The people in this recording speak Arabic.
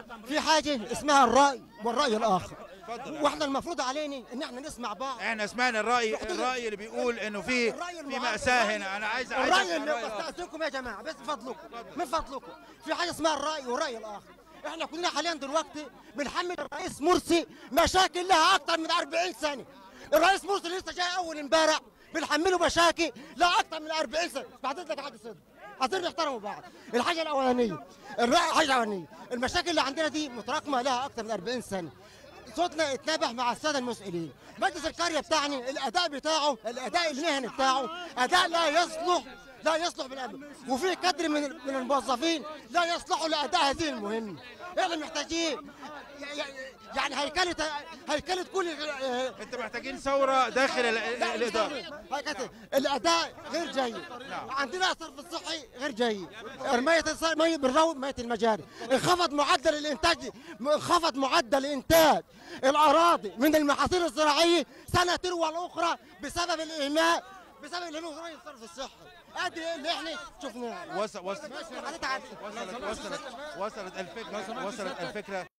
في حاجه اسمها الراي والراي الاخر، واحنا المفروض علينا ان احنا نسمع بعض. احنا سمعنا الراي اللي بيقول انه في مأساة هنا. انا عايز الراي اللي بستأذنكم يا جماعه، بس من فضلكم في حاجه اسمها الراي والراي الاخر. احنا كلنا حاليا دلوقتي بنحمل الرئيس مرسي مشاكل لها اكثر من 40 سنه. الرئيس مرسي لسه جاي اول امبارح بنحمله مشاكل لها اكثر من 40 سنه. بعد اذنك حد صدق، عايزين نحترموا بعض. الحاجه الاولانيه الحاجه الاولانيه المشاكل اللي عندنا دي متراكمه لها اكثر من 40 سنه. صوتنا اتنابح مع الساده المسؤولين. مجلس القريه بتاعنا الاداء بتاعه، الاداء المهني بتاعه اداء لا يصلح بالابد، وفي كدر من الموظفين لا يصلحوا لاداء هذه المهمه. احنا محتاجين يعني هيكله كل انت محتاجين ثوره داخل الاداره. الاداء غير جيد. عندنا الصرف الصحي غير جيد، رمايه ميه بالروض، ميه المجاري، انخفض معدل انتاج الاراضي من المحاصيل الزراعيه سنه تلو الاخرى بسبب الاهمال، بسبب الصرف الصحي. ادي اللي احنا شفناه. وصلت الفكره